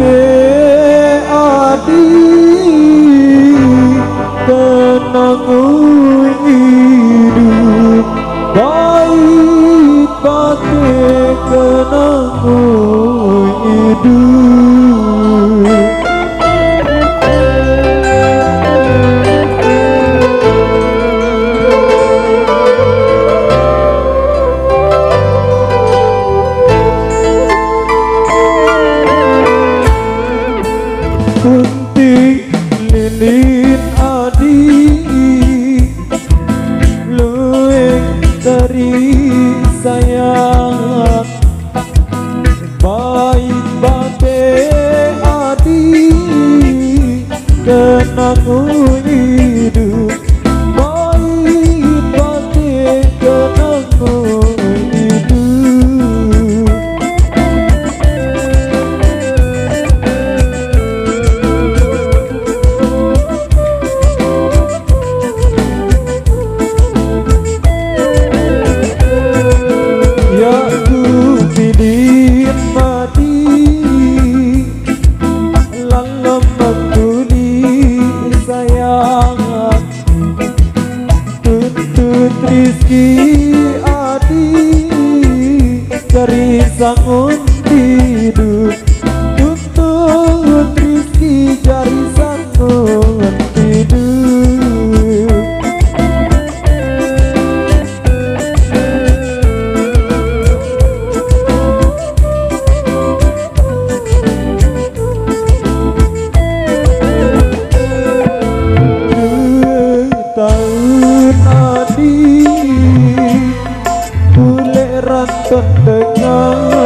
bate adi tenang hidup baik bate kenang hidup. Kunti lilin adi luwih dari sayang baik bate adi kenang hidup baik bate kenang hidup. Bidin mati lalu mengkuli sayang tuntut rizki adi dari sangun hidup tuntut rizki dari sangun hidup. Tahun adi boleh rantau dengar